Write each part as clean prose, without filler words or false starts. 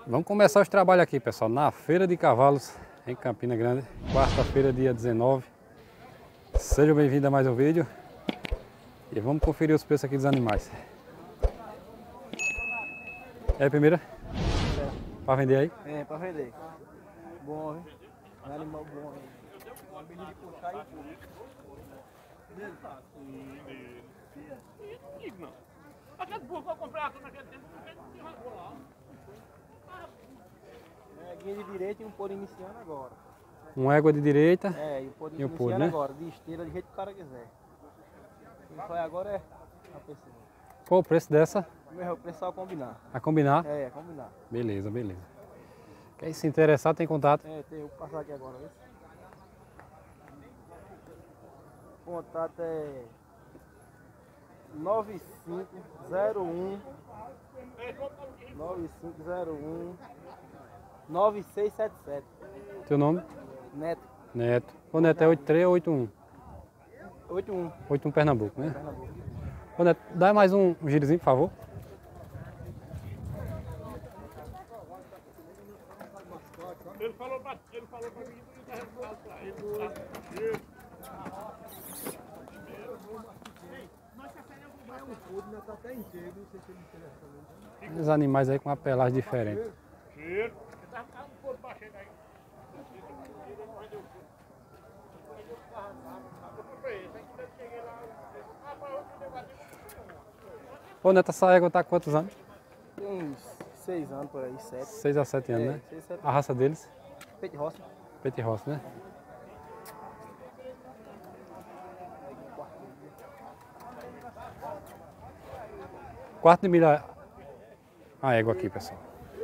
Vamos começar os trabalhos aqui, pessoal, na Feira de Cavalos, em Campina Grande, quarta-feira, dia 19. Sejam bem-vindos a mais um vídeo. E vamos conferir os preços aqui dos animais. É a primeira? É. Para vender aí? É, para vender. Bom, hein? Um animal bom aí. Uma menina de puxar e tudo. Não. Aquele burro que eu comprei aqui naquele tempo, não tinha lá. É, guia de direita e um por iniciando agora. Um égua de direita. É, e o por E o iniciando por, né? agora, de esteira, do jeito que o cara quiser. Quem vai agora é a pessoa. Qual o preço dessa? O preço é a combinar. A combinar? É, a combinar. Beleza, beleza. Quem se interessar tem contato? É, eu vou passar aqui agora, viu? O contato é 9501 9677. Teu nome? Neto. Neto. O Neto é 83 ou 81? 81. 81 Pernambuco, né? Pernambuco. Ô Neto, dá mais um girozinho, por favor. Ele falou pra mim que ele tá resultado pra ele. Os animais aí com uma pelagem diferente. Cheiro. Ele tava com um couro baixo aí. Ô Neto, essa égua tá há quantos anos? Tem uns 6 anos por aí, 7. 6 a 7 anos, né? 6, 7. A raça deles? Peito de roça. Peito e roça, né? Quarto de milha a égua aqui, pessoal.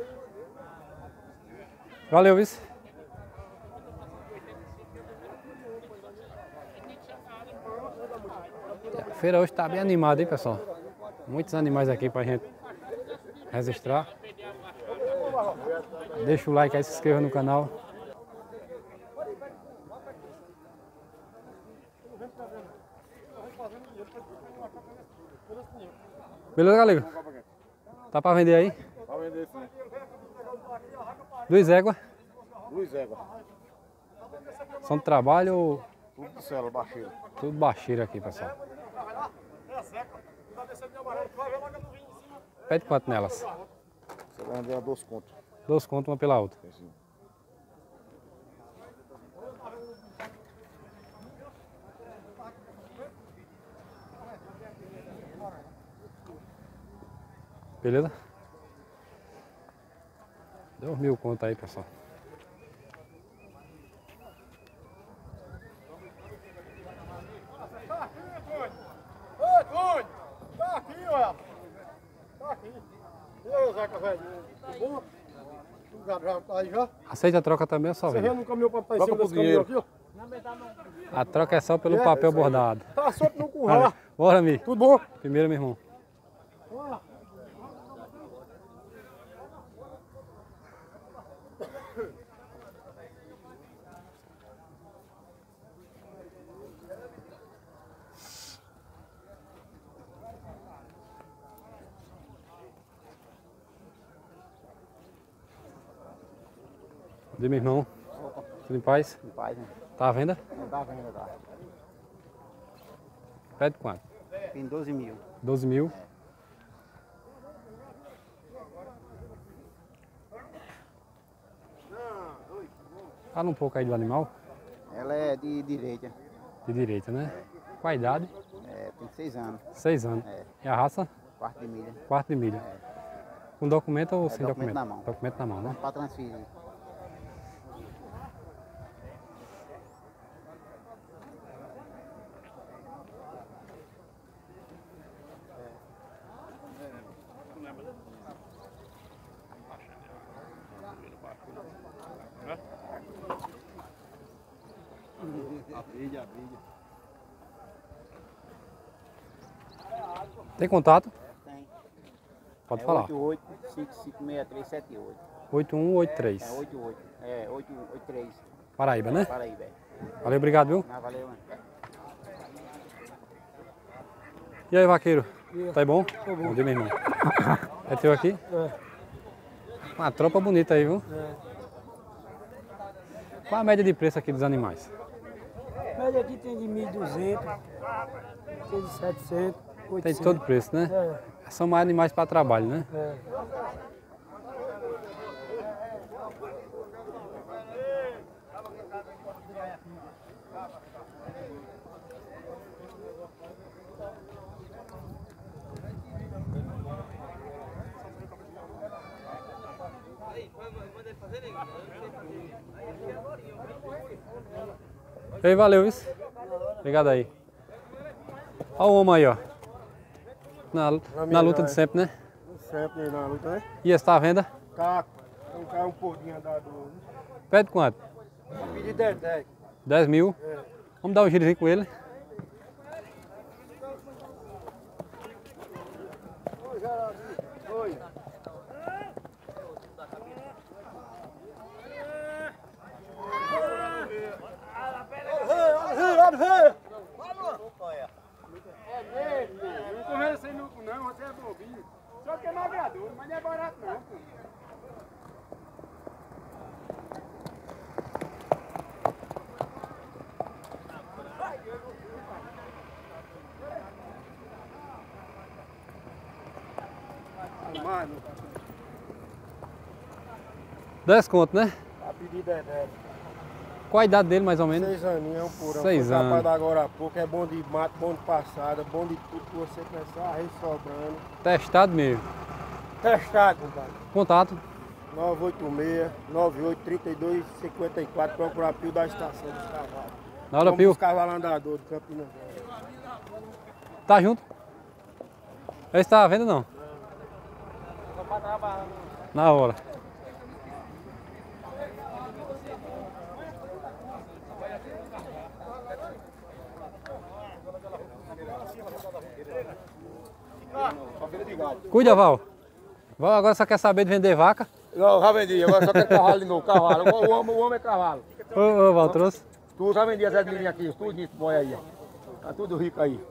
Valeu, vice. A feira hoje está bem animada, hein, pessoal? Muitos animais aqui pra gente registrar. Deixa o like aí, se inscreva no canal. Beleza, galera? Tá pra vender aí? Pra vender sim. Duas éguas. Luiz Égua. São de trabalho ou Tudo de célula, baixeiro. tudo baixeiro aqui, pessoal? Pede quanto nelas? Você vai vender a 2 contos. 2 contos uma pela outra. Assim. Beleza? 2.000 conto aí, pessoal. Ô, Tony! Tá aqui, olha! Tá aqui. E aí, Zeca, velho? Tudo bom? Já tá aí já? Aceita a troca também ou só Você vem? já não caminhou pra estar em Troca cima por desse caminhão dinheiro. aqui, ó? A troca é só pelo É, papel isso aí. bordado. Tá solto no curral. Bora, Mi. Tudo bom? Primeiro, meu irmão. De meu irmão. Tudo em paz? Em paz, né? Tá à venda? Não dá venda, dá. Pede quanto? Tem 12 mil. 12.000. Fala um pouco aí do animal. Ela é de direita. De direita, né? Qual a idade? É, tem 6 anos. 6 anos. É. E a raça? Quarto de milha. Quarto de milha. Com documento ou sem documento documento? na mão. Documento na mão, né? Para transferir. A briga. Tem contato? Tem. Pode falar. 88-556378. 8183. É 88. É 883. Paraíba, né? Paraíba. Valeu, obrigado, viu? Ah, valeu, mano. E aí, vaqueiro? Tá bom? Bom dia, meu irmão. É teu aqui? É. Uma tropa bonita aí, viu? É. Qual a média de preço aqui dos animais? Mas aqui tem de 1.200, tem de 700, 800. Tem de todo preço, né? É, São mais animais para trabalho, né? é. Ei, valeu isso. Obrigado aí. Olha o homem aí, ó. Na luta de sempre, né? Sempre na luta, né? E esse tá à venda? Caco. Um pouquinho andado. Pede quanto? Pedi 10. 10 mil. Vamos dar um girozinho com ele. Oi, Geraldinho. Oi. Olha, não correndo sem lucro não, você é bobinho. Só que é magrador, mas não é barato não, pô. Mano, 10 conto, né? a pedida é 10. Qual a idade dele, mais ou menos? 6 aninhos, é um porão. 6 Foi anos. capaz da agora há pouco, é bom de mato, bom de passada, bom de tudo que você pensar, aí sobrando. Testado mesmo. Testado, compadre. Contato. 986 98 32 54, procurar Pio da estação dos cavalos. Na hora, Pio. Os cavalos andadores de Campinas. Tá junto? Esse tá à venda não? Na hora. Cuida, Val. Val agora só quer saber de vender vaca. Não, já vendi, agora só quer cavalo de novo, cavalo. O homem é cavalo. Ô, Val, trouxe? Tu já vendia essas linhas aqui, tudo isso, boy aí, ó. Tá tudo rico aí.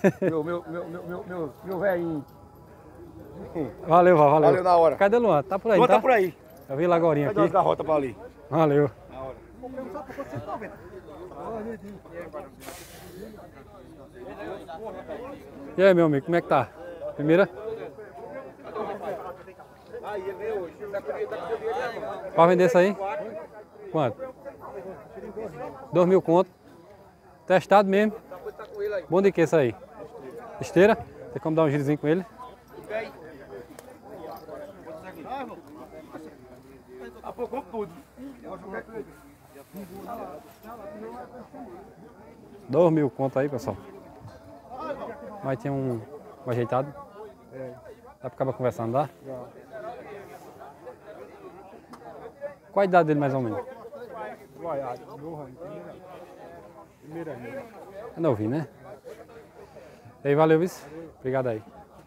meu velhinho. Valeu, Val, valeu. Valeu na hora. Cadê o Luan? Tá por aí, Luan tá? tá por aí. Eu vi ele agorinha Cadê as aqui. garrotas pra ali? Valeu. Na hora. E aí, meu amigo, como é que tá? Primeira? Pra vender isso aí? Quanto? 2 mil conto. Testado mesmo. Bom de que isso aí? Esteira? Tem como dar um girozinho com ele? Apocou tudo. 2 mil conto aí, pessoal. Mas tem um ajeitado. Dá pra acabar conversando, dá? Qual a idade dele mais ou menos? Primeira. É novinho, né? E aí, valeu, vice. Obrigado aí.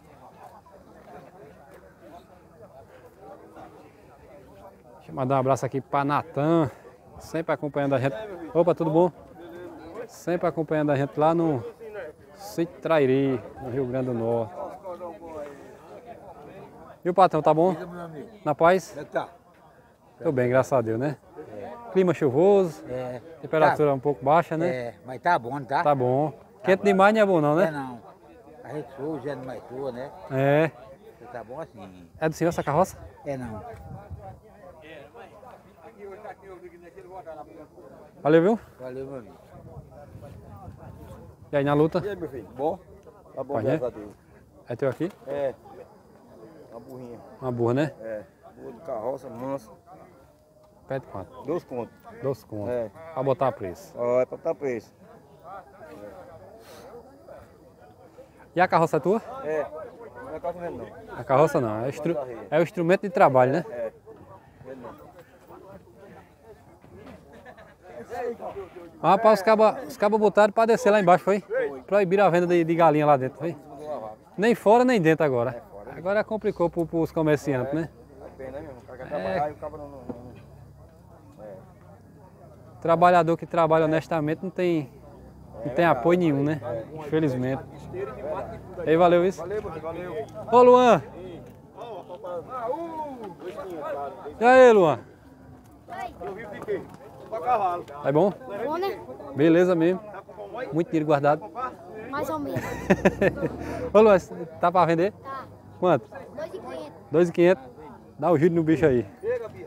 Deixa eu mandar um abraço aqui para Natan, sempre acompanhando a gente. Opa, tudo bom? Sempre acompanhando a gente lá no Sítio Trairi, no Rio Grande do Norte. E o patrão, tá bom? Na paz? Tá. Tô bem, graças a Deus, né? Clima chuvoso, É, temperatura um pouco baixa, né? é, mas tá bom, tá? Tá bom. Quente demais não é bom não, É né? não. A gente suja, é mais sua, né? É. Você tá bom assim. É do senhor essa carroça? É não. Valeu, viu? Valeu, meu amigo. E aí, na luta? E aí, meu filho? Bom? Tá bom, Pode, graças né? a Deus. É teu aqui? É. Uma burrinha. Uma burra, né? É. Burra de carroça, mansa. Pede quanto? 2 contos. 2 contos. É. Pra botar a preço. Ó, é pra botar preço. E a carroça é tua? É. Não é quase vendo não. A carroça não, é o instrumento de trabalho, né? É. Vendo não. Rapaz, os cabos botaram pra descer lá embaixo, foi? Proibiram a venda de galinha lá dentro, foi? Nem fora nem dentro agora. Agora complicou pros comerciantes, né? É pena, né, meu? O cara quer trabalhar e o cara não. Trabalhador que trabalha honestamente não tem apoio nenhum, né? Infelizmente. E aí, valeu isso? Valeu, meu filho, valeu. Ô, Luan! E aí, Luan? Eu vivo de quê? Pra cavalo. É bom? Bom, né? Beleza mesmo. Muito dinheiro guardado. Mais ou menos. Ô, Luan, tá pra vender? Tá. Quanto? 2.500. 2.500. Dá o giro no bicho aí. Chega, Bia.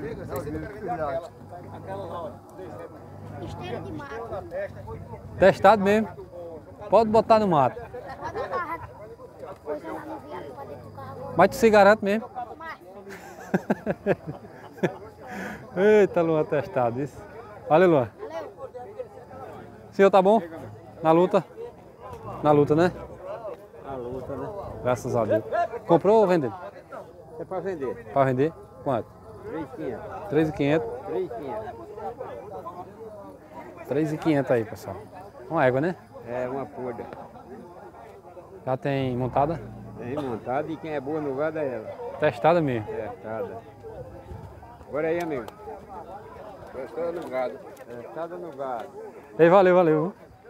Esteira de mato. Testado mesmo. Pode botar no mato. Pode botar coisa lá no viado pra dentro do carro agora. Mas tu se garante mesmo. Mais. Eita, Luan, testado isso. Valeu, Luan. Valeu. O senhor tá bom? Na luta? Na luta, né? A luta, né? Graças a Deus. Comprou ou vendeu? É pra vender. Pra vender? Quanto? 3.500. 3.500. 3.500. 3.500 aí, pessoal. Uma égua, né? É uma porra. Já tem montada? Tem montada e quem é boa no gado é ela. Testada mesmo. Testada. Bora aí, amigo. Testada no gado. Testada no gado. Ei, valeu, valeu.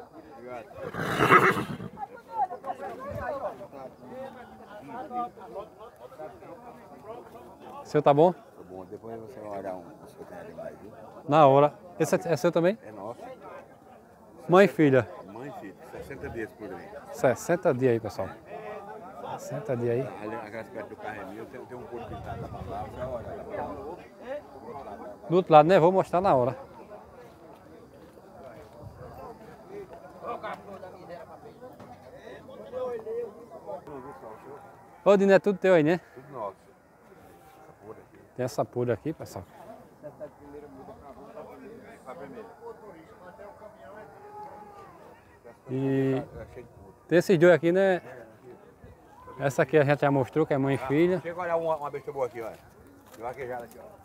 O senhor tá bom? Tá bom, depois você vai olhar um que tem ali mais, viu? Na hora. Esse é seu também? É nosso. Mãe e filha. Mãe e filho, 60 dias por aí. 60 dias aí, pessoal. 60 dias aí. Ali, aquelas perto do carro é meu, tem um porco pintado lá pra lá, você vai olhar lá pra lá. Do outro lado, né? Vou mostrar na hora. Ô, Dino, é tudo teu aí, né? Tudo nosso. Tem essa pura aqui, pessoal. E tem esses dois aqui, né? Essa aqui a gente já mostrou, que é mãe e filha. Chega a olhar uma besta boa aqui, olha. De vaquejada aqui, ó.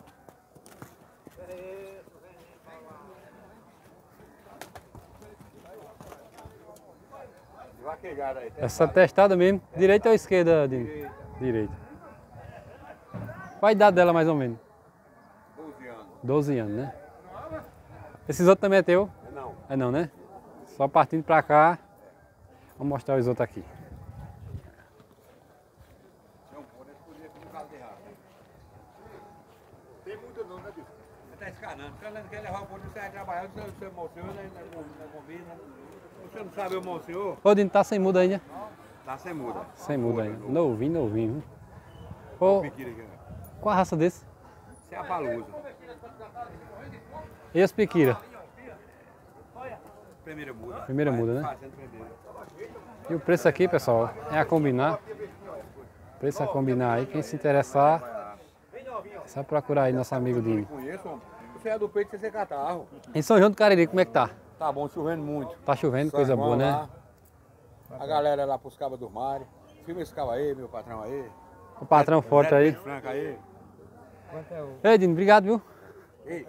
De vaquejada aí. Essa testada mesmo. Direita ou esquerda, Dino? Direita. Qual a idade dela mais ou menos? 12 anos. 12 anos, né? Esses outros também é teu? Não. É não, né? Só partindo pra cá. Vamos mostrar os outros aqui. Não, pode escolher com um caso de raça. Tem muito não, né, bicho? Você tá escanando. Você quer levar o poder, você vai trabalhar, você emociona, combina. Você não sabe o monsenhor? Ô, Dino, tá sem muda ainda? Tá sem muda. Sem muda ainda. Novinho, novinho. Viu? Ô, Piquira aqui, ó. qual a raça desse? Isso é a palusa. E as piquira? Primeira muda. Primeira muda, né? Fazendo primeira. E o preço aqui, pessoal, é a combinar. Preço a combinar aí. Quem se interessar, é só procurar aí nosso amigo Dino. Conheço, homem. Você é do peito, você é catarro. Em São João do Cariri, como é que tá? Tá bom, chovendo muito. Tá chovendo, coisa boa, né? Lá. A galera lá pros cabas do mar. Filma esse cabo aí, meu patrão aí. O patrão forte aí. Franca aí. Ei, Dino, obrigado, viu? Ei,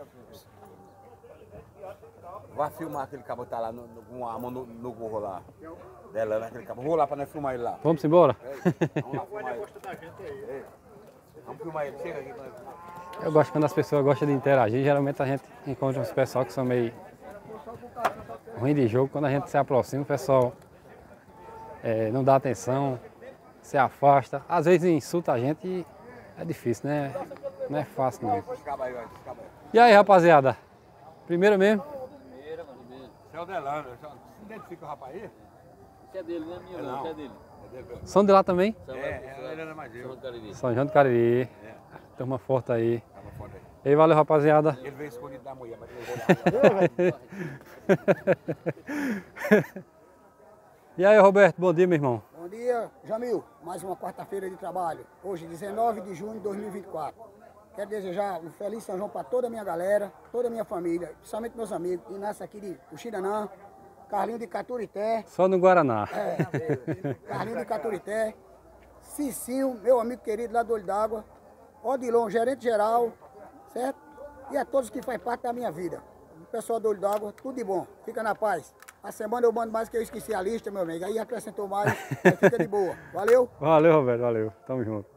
vai filmar aquele cabo que tá lá com a mão no gorro lá. Dela, né? Aquele cabo. Vou lá pra nós filmar ele lá. Vamos embora? Vamos lá filmar ele. Ei, vamos filmar ele. Chega aqui pra nós filmar. Eu gosto quando as pessoas gostam de interagir. Geralmente a gente encontra uns pessoal que são meio ruim de jogo. Quando a gente se aproxima, o pessoal não dá atenção, se afasta. Às vezes insulta a gente e é difícil, né? Não é fácil não. Esse cabo aí, ó. Esse cabo aí. E aí, rapaziada? Primeiro mesmo? Você é o Delano. Você identifica o rapaz aí? Isso é dele, não é minha não, isso é dele. É dele. São de lá também? Ele era mais eu. São João do Cariri. Turma forte aí. Tava foda aí. E aí, valeu, rapaziada. Ele veio escondido da mulher, mas ele E aí, Roberto, bom dia, meu irmão. Bom dia, Jamil. Mais uma quarta-feira de trabalho. Hoje, 19 de junho de 2024. Quero desejar um feliz São João para toda a minha galera, toda a minha família, principalmente meus amigos. Inácio aqui de Uxiranã, Carlinho de Caturité, Só no Guaraná. Carlinho de Caturité, Cicinho, meu amigo querido lá do Olho d'Água, Odilon, gerente geral, certo? E a todos que fazem parte da minha vida. O pessoal do Olho d'Água, tudo de bom. Fica na paz. A semana eu mando mais que eu esqueci a lista, meu amigo. Aí acrescentou mais, aí fica de boa. Valeu? Valeu, Roberto, valeu. Tamo junto.